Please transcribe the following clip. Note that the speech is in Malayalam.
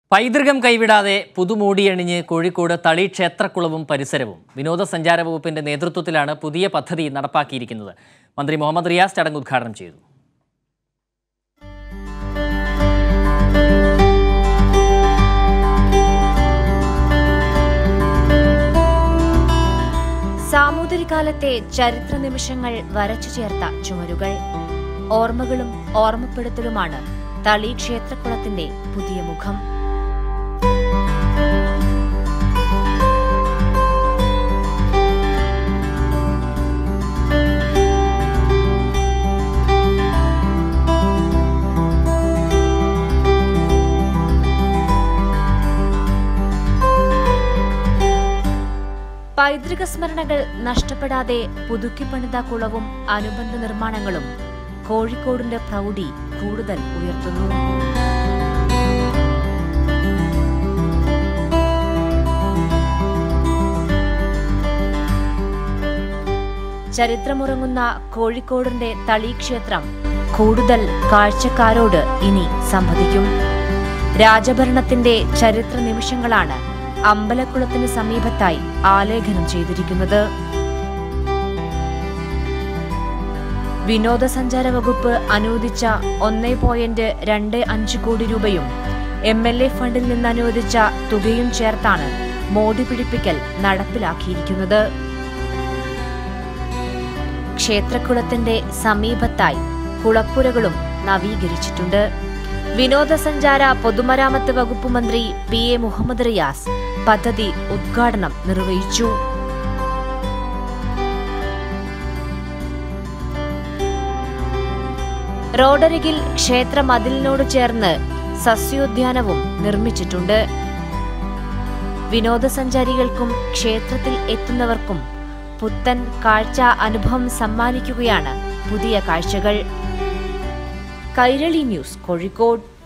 പൈതൃകം കൈവിടാതെ പുതുമോടിയണിഞ്ഞ് കോഴിക്കോട് തളി ക്ഷേത്രക്കുളവും പരിസരവും വിനോദസഞ്ചാര വകുപ്പിന്റെ നേതൃത്വത്തിലാണ് പുതിയ പദ്ധതി നടപ്പാക്കിയിരിക്കുന്നത്. മന്ത്രി മുഹമ്മദ് റിയാസ് ചടങ്ങ് ഉദ്ഘാടനം ചെയ്തു. സാമൂതിരികാലത്തെ ചരിത്ര നിമിഷങ്ങൾ വരച്ചു ചേർത്ത ചുമരുകൾ, ഓർമ്മകളും ഓർമ്മപ്പെടുത്തലുമാണ് തളി ക്ഷേത്രക്കുളത്തിന്റെ പുതിയ മുഖം. പൈതൃക സ്മരണകൾ നഷ്ടപ്പെടാതെ പുതുക്കിപ്പണിത കുളവും അനുബന്ധ നിർമ്മാണങ്ങളും കോഴിക്കോടിന്റെ പ്രൗഢി കൂടുതൽ ഉയർത്തുന്നു. ചരിത്രമുറങ്ങുന്ന കോഴിക്കോടിന്റെ തളി ക്ഷേത്രം കൂടുതൽ കാഴ്ചക്കാരോട് ഇനി സംവദിക്കും. രാജഭരണത്തിന്റെ ചരിത്ര നിമിഷങ്ങളാണ് അമ്പലക്കുളത്തിന് സമീപത്തായി ആലേഖനം ചെയ്തിരിക്കുന്നത്. വിനോദസഞ്ചാര വകുപ്പ് അനുവദിച്ച 1.25 കോടി രൂപയും MLA ഫണ്ടിൽ നിന്ന് അനുവദിച്ച തുകയും ചേർത്താണ് മോടി പിടിപ്പിക്കൽ നടപ്പിലാക്കിയിരിക്കുന്നത്. ക്ഷേത്രക്കുളത്തിന്റെ സമീപത്തായി കുളപ്പുരകളും നവീകരിച്ചിട്ടുണ്ട്. വിനോദസഞ്ചാര പൊതുമരാമത്ത് വകുപ്പ് മന്ത്രി PA മുഹമ്മദ് റിയാസ് പദ്ധതി ഉദ്ഘാടനം നിർവഹിച്ചു. റോഡരികിൽ ക്ഷേത്ര മതിലിനോട് ചേർന്ന് സസ്യോദ്യാനവും നിർമ്മിച്ചിട്ടുണ്ട്. വിനോദസഞ്ചാരികൾക്കും ക്ഷേത്രത്തിൽ എത്തുന്നവർക്കും പുത്തൻ കാഴ്ച അനുഭവം സമ്മാനിക്കുകയാണ് പുതിയ കാഴ്ചകൾ. കൈരളി ന്യൂസ്, കോഴിക്കോട്.